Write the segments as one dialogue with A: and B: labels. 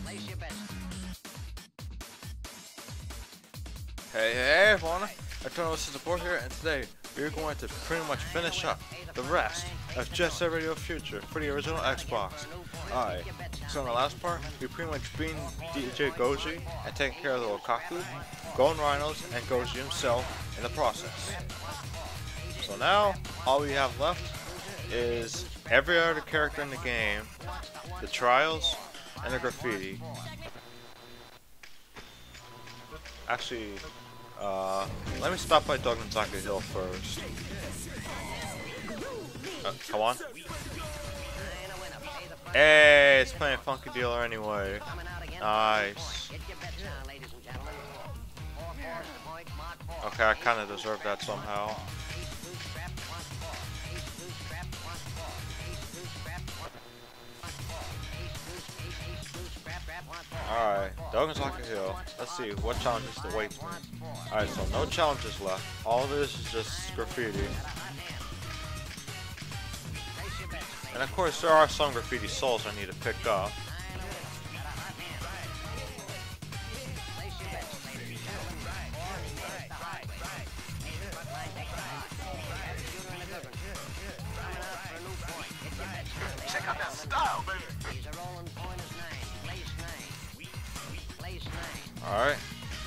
A: Hey everyone, Eternal Support here, and today we're going to pretty much finish up the rest of Jet Set Radio Future for the original Xbox. Alright, so in the last part, we pretty much beat DJ Goji and taking care of the Okaku, Golden Rhinos, and Goji himself in the process. So now, all we have left is every other character in the game, the trials, and the graffiti. Actually, let me stop by Dogenzaka Hill first. Come on. Hey, it's playing Funky Dealer anyway. Nice. Okay, I kind of deserve that somehow. Alright, Dogenzaka Hill. Let's see, what challenges awaits me? Alright, so no challenges left. All of this is just graffiti. And of course, there are some graffiti souls I need to pick up.
B: Check out that style, baby.
A: Alright.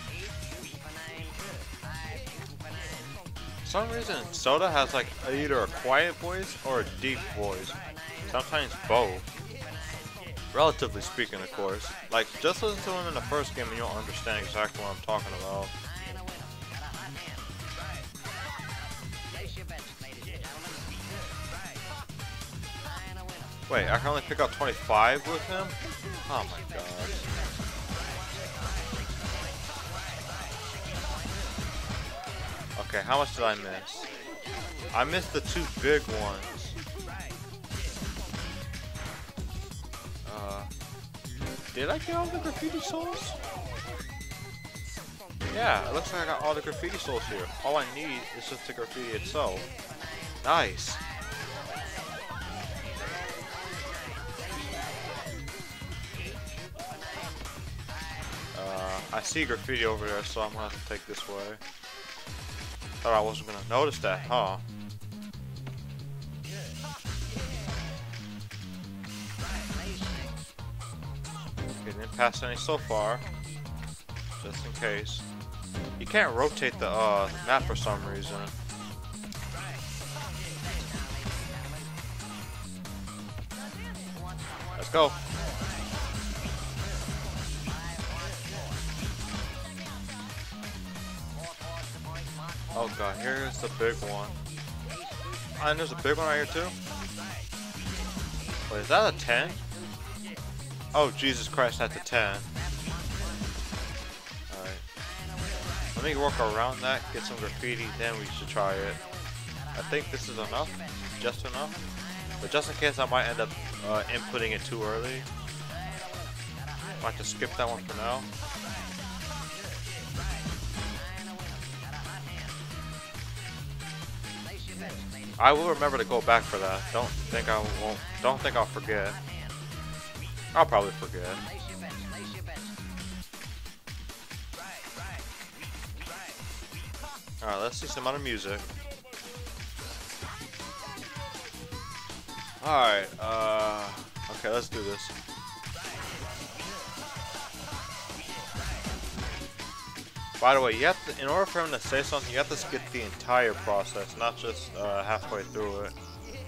A: For some reason, Soda has like either a quiet voice or a deep voice. Sometimes both. Relatively speaking, of course. Like, just listen to him in the first game and you'll understand exactly what I'm talking about. Wait, I can only pick up 25 with him? Oh my god. Okay, how much did I miss? I missed the two big ones. Did I get all the graffiti souls? Yeah, it looks like I got all the graffiti souls here. All I need is just the graffiti itself. Nice. I see graffiti over there, so I'm gonna have to take this way. Thought I wasn't gonna notice that, huh? Okay, didn't pass any so far. Just in case. You can't rotate the map for some reason. Let's go. Oh god, here's the big one. And there's a big one right here too? Wait, is that a 10? Oh Jesus Christ, that's a 10. Alright. Let me work around that, get some graffiti, then we should try it. I think this is enough. Just enough. But just in case I might end up inputting it too early. I'll have to skip that one for now. I will remember to go back for that. Don't think I'll forget. I'll probably forget. Alright, let's see some other music. Alright, okay, let's do this. By the way, you have to, in order for him to say something, you have to skip the entire process, not just halfway through it.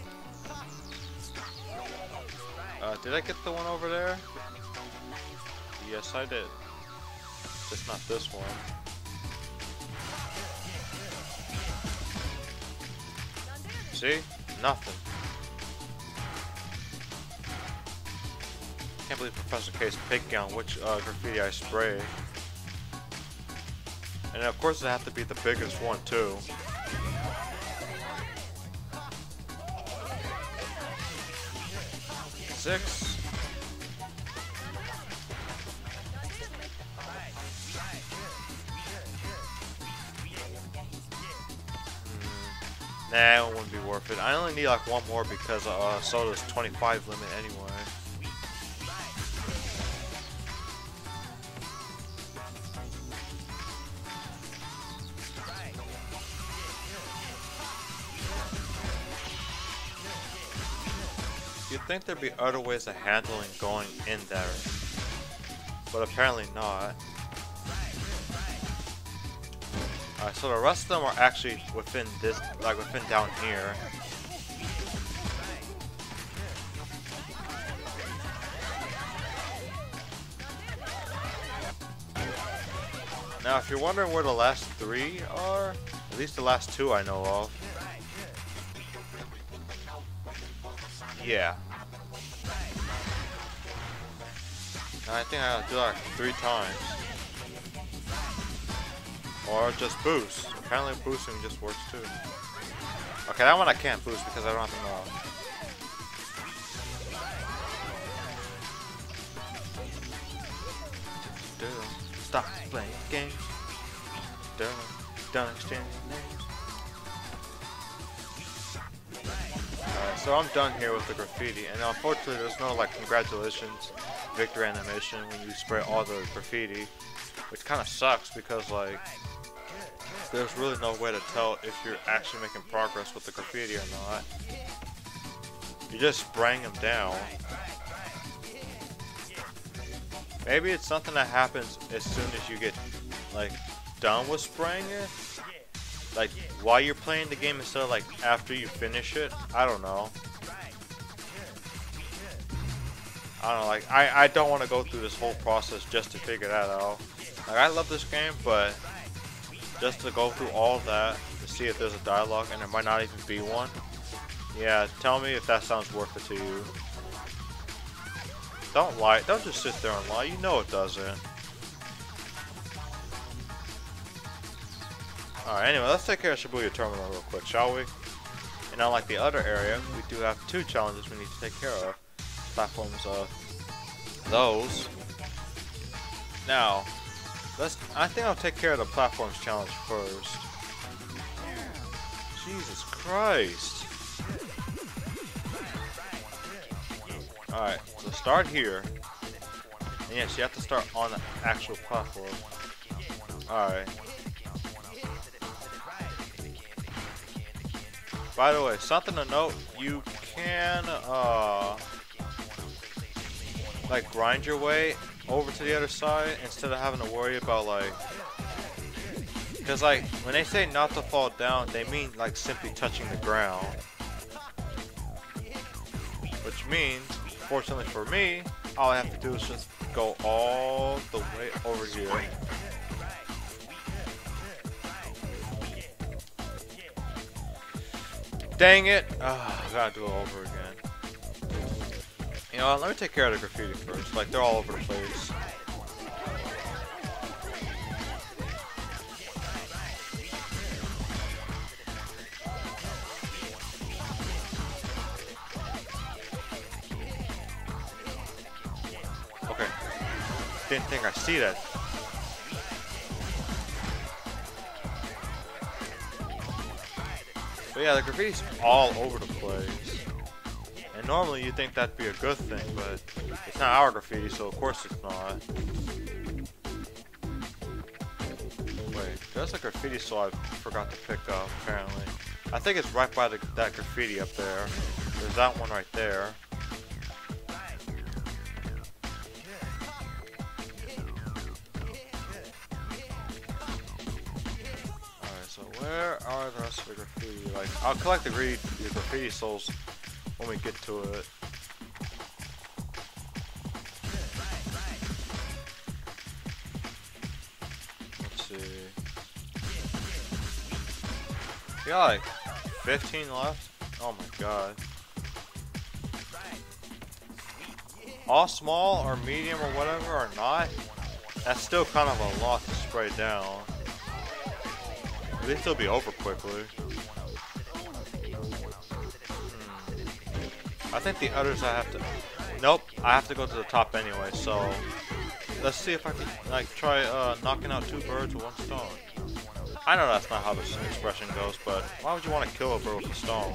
A: Did I get the one over there? Yes, I did. Just not this one. See? Nothing. Can't believe Professor K's picking on which graffiti I spray. And of course it has to be the biggest one too. Six. Nah, it wouldn't be worth it. I only need like one more because Soda's 25 limit anyway. you'd think there'd be other ways of handling going in there, but apparently not. Alright, so the rest of them are actually within this, like within down here. Now, if you're wondering where the last 3 are, at least the last 2 I know of. Yeah. And I think I gotta do that like 3 times. Or just boost. Apparently boosting just works too. Okay, that one I can't boost because I don't have enough. Stop playing games. Don't exchange names. Alright, so I'm done here with the graffiti, and unfortunately there's no like congratulations victory animation when you spray all the graffiti, which kind of sucks because like there's really no way to tell if you're actually making progress with the graffiti or not. You're just spraying them down. Maybe it's something that happens as soon as you get like done with spraying it, like while you're playing the game instead of like after you finish it. I don't know. Like I don't want to go through this whole process just to figure that out. Like I love this game, but just to go through all that to see if there's a dialogue and there might not even be one. Yeah, tell me if that sounds worth it to you. Don't lie. Don't just sit there and lie. You know it doesn't. Alright, anyway, let's take care of Shibuya Terminal real quick, shall we? And unlike the other area, we do have 2 challenges we need to take care of. Platforms of those. Now, I think I'll take care of the platforms challenge first. Jesus Christ. Alright, so start here. And yes, you have to start on the actual platform. Alright. By the way, something to note, you can like grind your way over to the other side instead of having to worry about like, because like when they say not to fall down, they mean like simply touching the ground, which means fortunately for me, all I have to do is just go all the way over here. Dang it! I gotta do it over again. You know, let me take care of the graffiti first. Like, they're all over the place. Okay. Didn't think I see that. But yeah, the graffiti's all over the place. And normally you'd think that'd be a good thing, but it's not our graffiti, so of course it's not. Wait, there's a graffiti saw I forgot to pick up, apparently. I think it's right by that graffiti up there. There's that one right there. Alright, so where are the rest of the graffiti? Like, I'll collect the graffiti souls when we get to it. Let's see. We got like 15 left? Oh my god. All small or medium or whatever or not, that's still kind of a lot to spray down. They still be over quickly. I think the others I have to... Nope, I have to go to the top anyway, so... Let's see if I can, like, try knocking out 2 birds with 1 stone. I know that's not how this expression goes, but why would you want to kill a bird with a stone?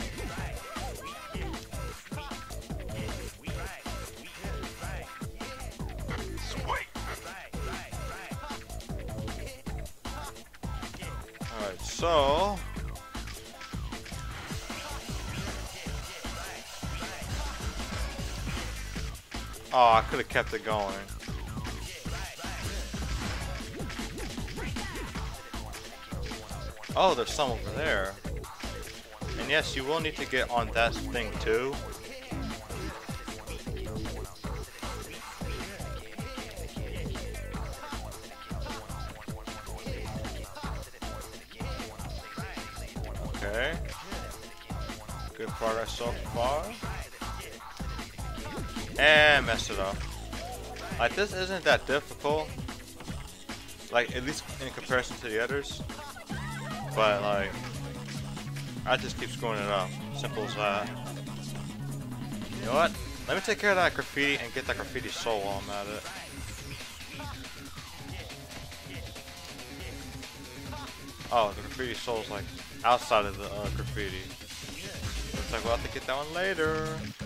A: Alright, so... Oh, I could have kept it going. Oh, there's some over there. And yes, you will need to get on that thing too. Okay. Good progress so far. And messed it up. Like, this isn't that difficult. Like, at least in comparison to the others. But, like, I just keep screwing it up. Simple as that. You know what? Let me take care of that graffiti and get that graffiti soul while I'm at it. Oh, the graffiti soul's like outside of the graffiti. Looks like we'll have to get that one later.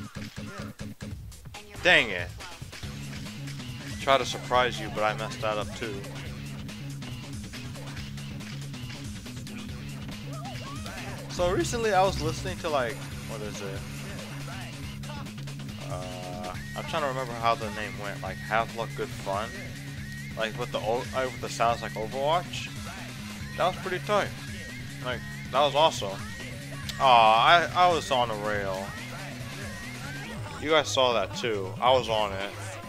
A: Dang it. Try to surprise you, but I messed that up too. So recently I was listening to, like, what is it? I'm trying to remember how the name went. Like, Have Luck Good Fun. Like with the sounds like Overwatch. That was pretty tight. Like, that was awesome. Aw, I was on a rail. You guys saw that too. I was on it.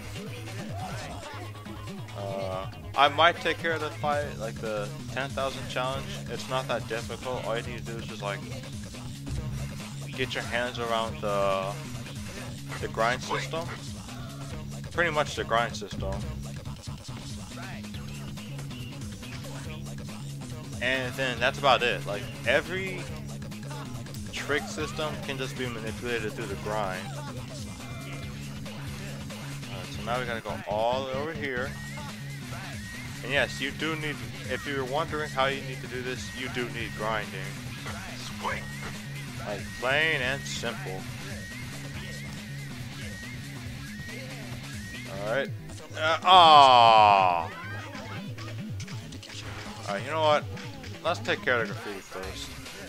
A: I might take care of the fight, like the 10,000 challenge. It's not that difficult. All you need to do is just, like, get your hands around the grind system. Pretty much the grind system. And then that's about it. Like, every trick system can just be manipulated through the grind. Alright, so now we gotta go all the way over here. And yes, you do need, if you're wondering how you need to do this, you do need grinding. Like, plain and simple. Alright. Alright, you know what? Let's take care of the graffiti first.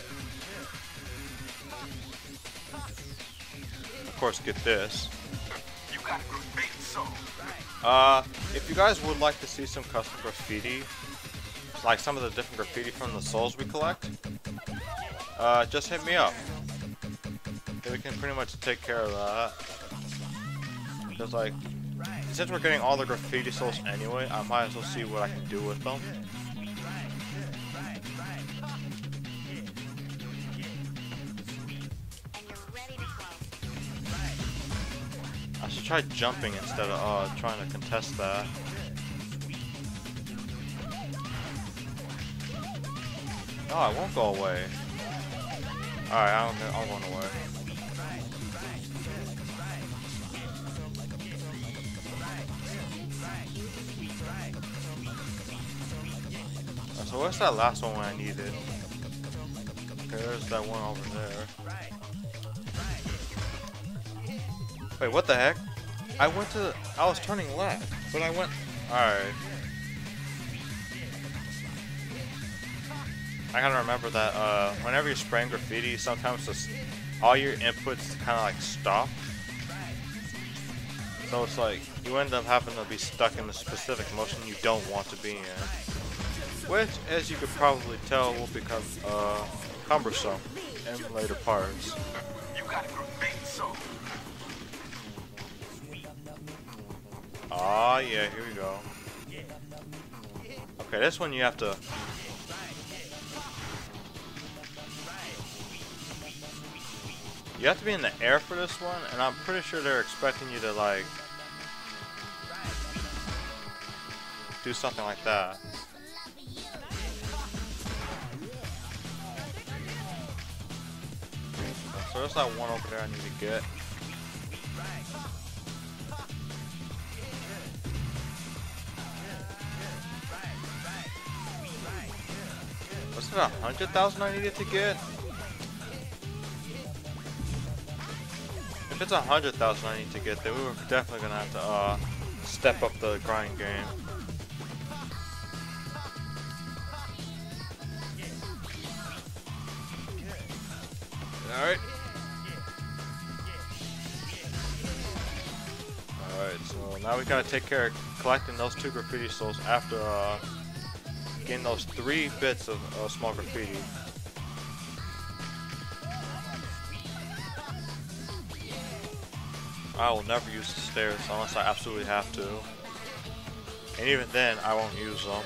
A: Of course, get this.
B: You got graffiti soul.
A: If you guys would like to see some custom graffiti, like some of the different graffiti from the souls we collect, just hit me up. We can pretty much take care of that. Because, like, since we're getting all the graffiti souls anyway, I might as well see what I can do with them. I should try jumping instead of trying to contest that. No, it won't go away. Alright, I'm going away. So what's that last one I needed? Okay, there's that one over there. Wait, what the heck? I was turning left, but I went, alright. I gotta remember that, whenever you're spraying graffiti, sometimes all your inputs kind of like stop. So it's like, you end up having to be stuck in a specific motion you don't want to be in. Which, as you could probably tell, will become, cumbersome in later parts.
B: You got graffiti soul.
A: Ah, yeah, here we go. Okay, this one you have to... You have to be in the air for this one, and I'm pretty sure they're expecting you to, like... do something like that. So there's that one over there I need to get. Was it 100,000 I needed to get? If it's 100,000 I need to get, then we were definitely gonna have to step up the grind game. Alright. Alright, Alright, so now we gotta take care of collecting those 2 graffiti souls after getting those 3 bits of small graffiti. I will never use the stairs unless I absolutely have to. And even then, I won't use them.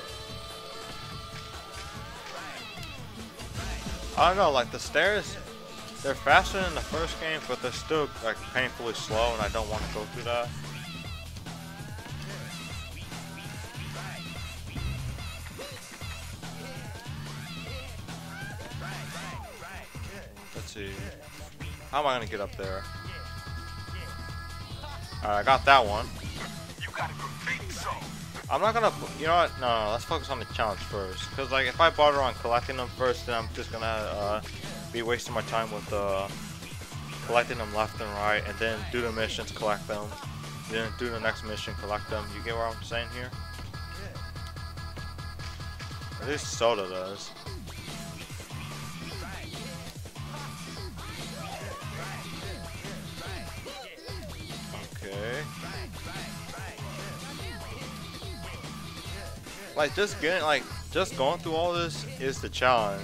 A: I don't know, like the stairs, they're faster than the first game, but they're still like painfully slow, and I don't want to go through that. Let's see. How am I gonna get up there? Alright, I got that one. I'm not gonna, you know what? No, let's focus on the challenge first. Cause like if I bother on collecting them first, then I'm just gonna be wasting my time with collecting them left and right, and then do the missions, collect them, then do the next mission, collect them. You get what I'm saying here? At least Soda does. Okay. Like just going through all this is the challenge.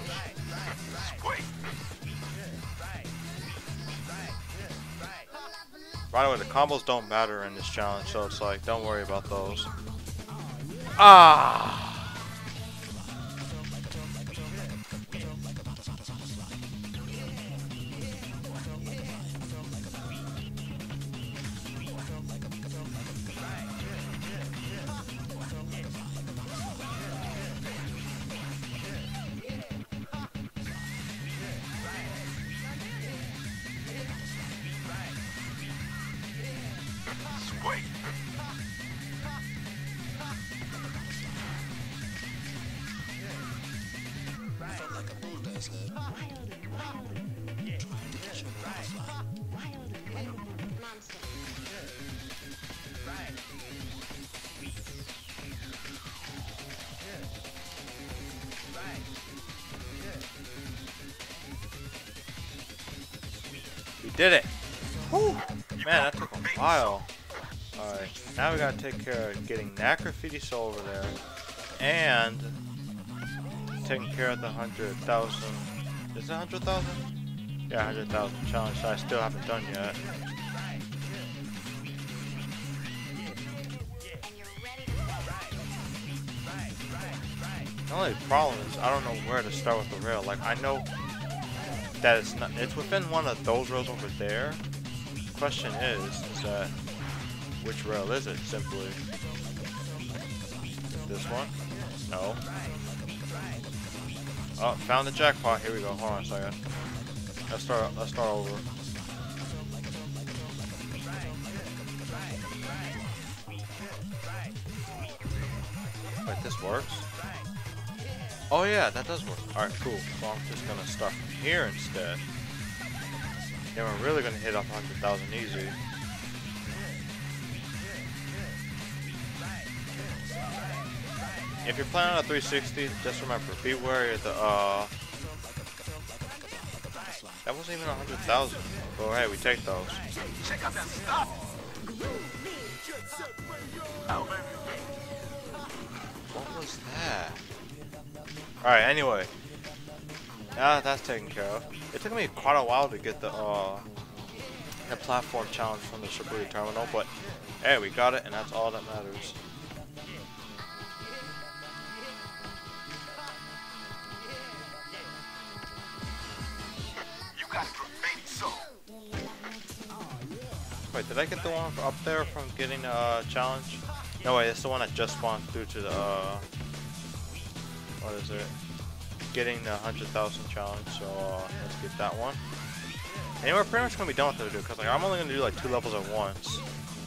A: By the way, the combos don't matter in this challenge, so it's like don't worry about those. Ah. We did it! Whew. Man, that took a while. Alright, now we gotta take care of getting that graffiti soul over there, and taking care of the 100,000. Is it 100,000? Yeah, 100,000 challenge that I still haven't done yet. The only problem is I don't know where to start with the rail. Like I know that it's within one of those rails over there. The question is that which rail is it? Simply this one? No. Oh, found the jackpot. Here we go. Hold on a second. Let's start over. Wait, this works? Oh yeah, that does work. Alright, cool. So I'm just gonna start from here instead. Then we're really gonna hit up 100,000 easy. If you're playing on a 360, just remember, be wary of the that wasn't even 100,000. Oh hey, we take those.
B: Check out that stuff.
A: What was that? Alright, anyway. Now that's taken care of. It took me quite a while to get the platform challenge from the Shibuya terminal, but hey, we got it, and that's all that matters.
B: You got graffiti soul.
A: Wait, did I get the one up there from getting a challenge? No, wait, it's the one that just spawned through to the what is it? Getting the 100,000 challenge. So let's get that one. And we're pretty much gonna be done with it, because like I'm only gonna do like 2 levels at once.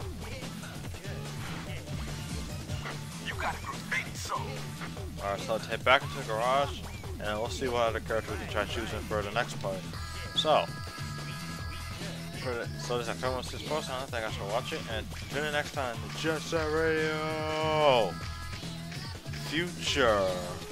B: You got graffiti soul.
A: Alright, so let's head back into the garage, and we'll see what other character we can try choosing for the next part. So, so this is October 6th post, and thank you guys for watching, and tune in next time to Jet Set Radio Future.